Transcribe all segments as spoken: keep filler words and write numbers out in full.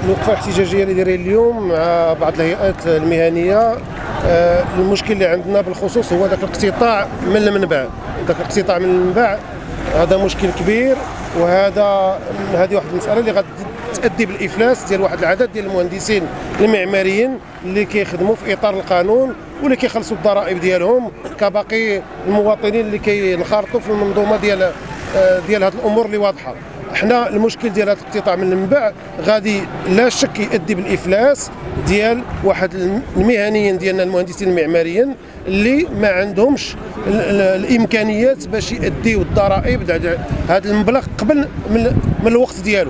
الوقفه الاحتجاجيه اللي دايرين اليوم مع بعض الهيئات المهنيه، المشكل اللي عندنا بالخصوص هو ذاك الاقتطاع من المنبع. ذاك الاقتطاع من المنبع هذا مشكل كبير، وهذا هذه واحد المساله اللي غتؤدي بالافلاس ديال واحد العدد ديال المهندسين المعماريين اللي كيخدموا في اطار القانون واللي كيخلصوا الضرائب ديالهم كباقي المواطنين اللي كينخرطوا في المنظومه ديال ديال هذه الامور اللي واضحه. احنا المشكل ديال هذا الاقتطاع من المنبع غادي لا شك يؤدي بالافلاس ديال واحد المهنيين ديالنا المهندسين المعماريين اللي ما عندهمش الامكانيات باش يؤديوا الضرائب هذا المبلغ قبل من, من الوقت ديالو.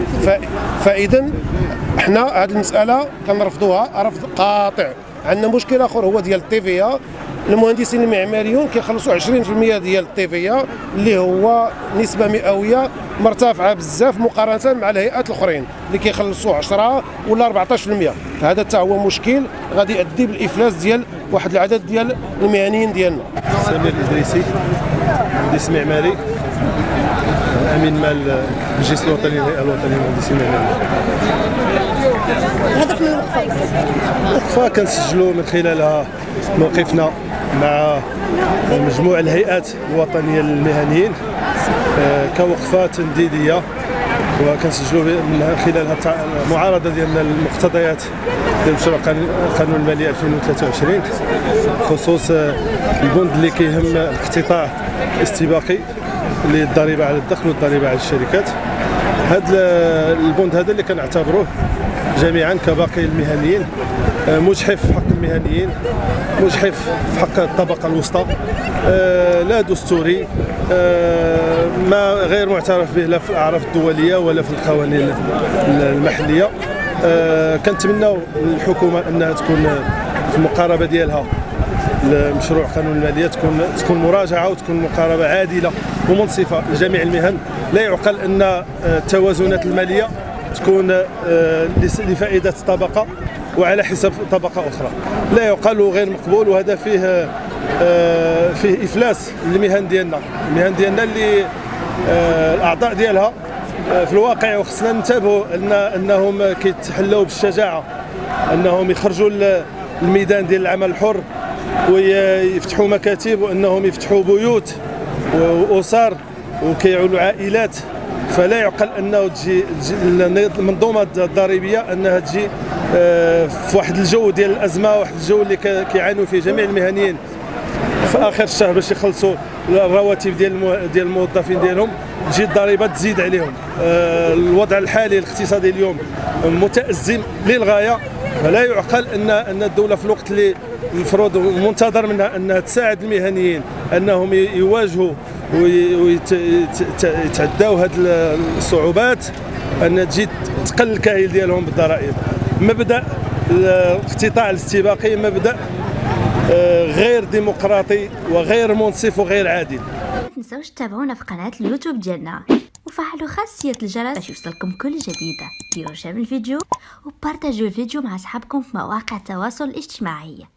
فاذا احنا هذه المساله كنرفضوها رفض قاطع. عندنا مشكل اخر هو ديال التيفيا. المهندسين المعماريون كيخلصوا عشرين بالمئة ديال التيفيا اللي هو نسبه مئويه مرتفعه بزاف مقارنه مع الهيئات الاخرين اللي كيخلصوا عشرة ولا أربعطاش بالمئة. فهذا حتى هو مشكل غادي يؤدي بالافلاس ديال واحد العدد ديال المهنيين ديالنا. سمير الإدريسي، مهندس معماري، امين مال المجلس الوطني للهيئه الوطنيه للمهندسين المعماريين. الهدف من الوقفه؟ الوقفه كنسجلوا من خلالها موقفنا مع مجموع الهيئات الوطنيه للمهنيين كوقفه تنديديه، وكنسجلوا من خلالها معارضه ديالنا للمقتضيات ديال مشروع قانون الماليه ألفين وثلاثة وعشرين خصوص البند اللي كيهم الاقتطاع الاستباقي للضريبه على الدخل والضريبه على الشركات. هذا البند هذا اللي كنعتبروه جميعا كباقي المهنيين مجحف في حق المهنيين، مجحف في حق الطبقه الوسطى، لا دستوري، ما غير معترف به لا في الاعراف الدوليه ولا في القوانين المحليه. كنتمناو الحكومه انها تكون في المقاربه ديالها لمشروع قانون الماليه تكون تكون مراجعه وتكون مقاربه عادله ومنصفه لجميع المهن. لا يعقل ان التوازنات الماليه تكون لفائده طبقه وعلى حساب طبقه اخرى، لا يعقل وغير مقبول، وهذا فيه فيه افلاس للمهن ديالنا. المهن ديالنا اللي الاعضاء ديالها في الواقع وخصنا ننتبهوا ان انهم كيتحلوا بالشجاعه انهم يخرجوا للميدان ديال العمل الحر ويفتحوا مكاتب وانهم يفتحوا بيوت واسر وكيعولوا عائلات. فلا يعقل انه تجي المنظومه الضريبيه انها تجي في واحد الجو ديال الازمه، واحد الجو اللي كيعانوا فيه جميع المهنيين في اخر الشهر باش يخلصوا الرواتب ديال ديال الموظفين ديالهم، تجي الضريبه تزيد عليهم. الوضع الحالي الاقتصادي اليوم متازم للغايه، فلا يعقل ان ان الدوله في الوقت اللي المفروض منتظر منها انها تساعد المهنيين انهم يواجهوا ويتعداو هذه الصعوبات، ان تجي تقل الكاهل ديالهم بالضرائب. مبدا الاقتطاع الاستباقي مبدا غير ديمقراطي وغير منصف وغير عادل. ما تنساوش تتابعونا في قناه اليوتيوب ديالنا وفعلوا خاصيه الجرس باش يوصلكم كل جديده. ديروا شير الفيديو وبارطاجيو الفيديو مع اصحابكم في مواقع التواصل الاجتماعي.